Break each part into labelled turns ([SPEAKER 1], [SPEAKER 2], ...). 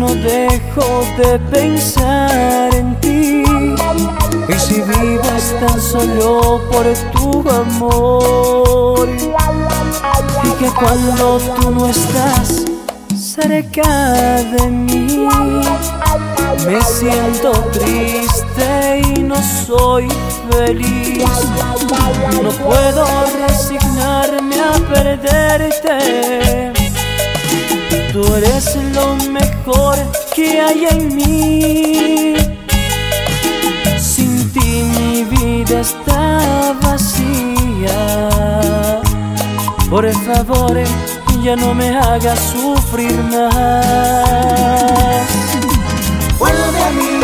[SPEAKER 1] no dejo de pensar en ti. Y si vives tan solo por tu amor, y que cuando tú no estás cerca de mí, me siento triste y no soy feliz. No puedo resignarme a perderte. Tú eres lo mejor que hay en mí. Sin ti mi vida está vacía. Por favor, ya no me hagas sufrir más.
[SPEAKER 2] Vuelve a mí,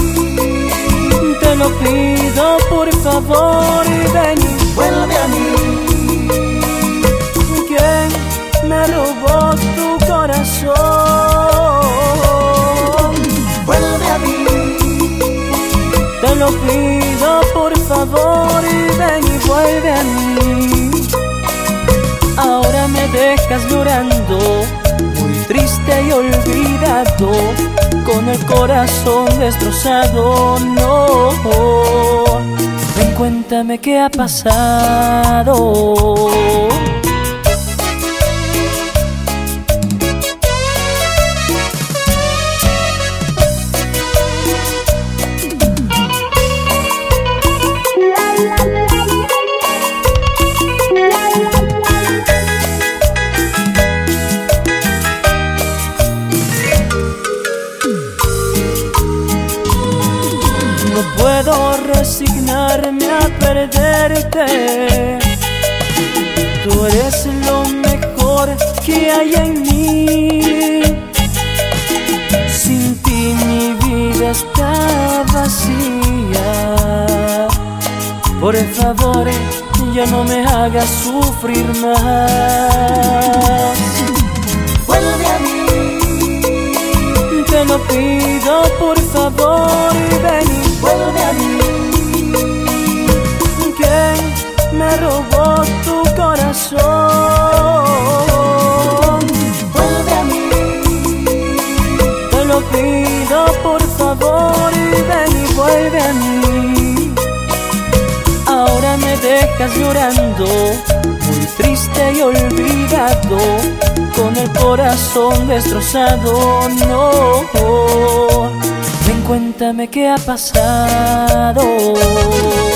[SPEAKER 1] te lo pido por favor, ven.
[SPEAKER 2] vuelve a mí,
[SPEAKER 1] ¿Quién me robó tu corazón?
[SPEAKER 2] vuelve a mí,
[SPEAKER 1] Te lo pido por favor, ven y vuelve a mí. Ahora me dejas llorando, muy triste y olvidado, con el corazón destrozado. No, ven, cuéntame qué ha pasado. No puedo resignarme a perderte. Tú eres lo mejor que hay en mí. Sin ti mi vida está vacía. Por favor, ya no me hagas sufrir más.
[SPEAKER 2] vuelve a mí,
[SPEAKER 1] Te lo pido por favor, ven.
[SPEAKER 2] vuelve a mí,
[SPEAKER 1] ¿Quién me robó tu corazón?
[SPEAKER 2] vuelve a mí,
[SPEAKER 1] Te lo pido por favor, ven y vuelve a mí. Ahora me dejas llorando, muy triste y olvidado, con el corazón destrozado. No, ven, cuéntame qué ha pasado.